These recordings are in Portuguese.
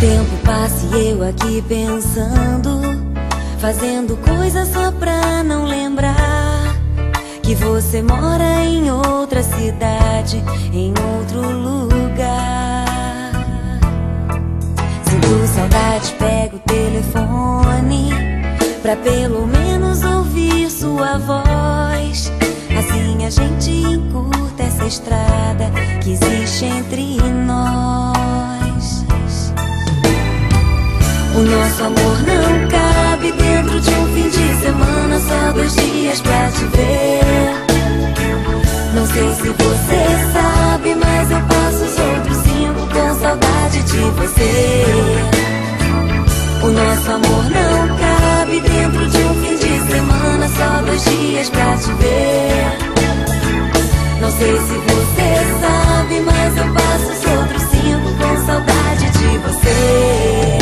tempo passa e eu aqui pensando, fazendo coisa só pra não lembrar que você mora em outra cidade, em outro lugar. Sinto saudade, pego o telefone pra pelo menos ouvir sua voz. Assim a gente encurta essa estrada que existe entre nós. O nosso amor não cabe dentro de um fim de semana, só 2 dias pra te ver. Não sei se você sabe, mas eu passo os outros 5 com saudade de você. O nosso amor não cabe dentro de um fim de semana, só 2 dias pra te ver. Não sei se você sabe, mas eu passo os outros 5 com saudade de você.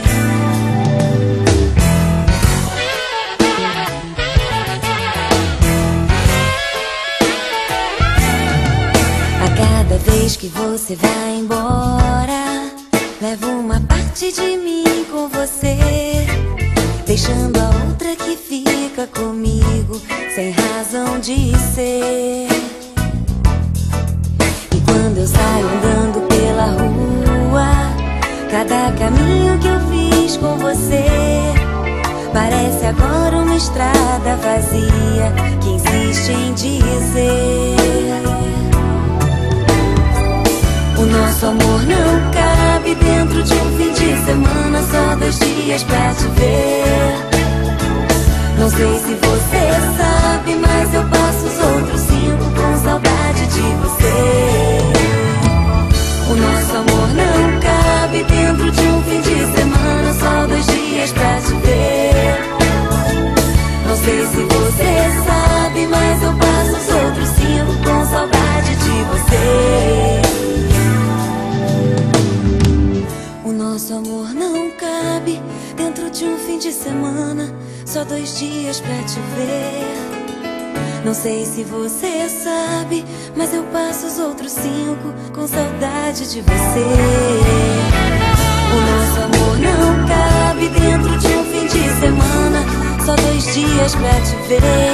Cada vez que você vai embora, levo uma parte de mim com você, deixando a outra que fica comigo, sem razão de ser. E quando eu saio andando pela rua, cada caminho que eu fiz com você parece agora uma estrada vazia que insiste em dizer: o nosso amor não cabe dentro de um fim de semana, só 2 dias pra te ver. Não sei se você sabe, mas eu passo os outros 5 com saudade de você. O nosso amor não cabe dentro de um fim de semana, só 2 dias pra te ver. Não sei se você sabe, mas eu passo os outros 5 com saudade de você. O nosso amor não cabe dentro de um fim de semana, só 2 dias pra te ver. Não sei se você sabe, mas eu passo os outros 5 com saudade de você. O nosso amor não cabe dentro de um fim de semana, só 2 dias pra te ver.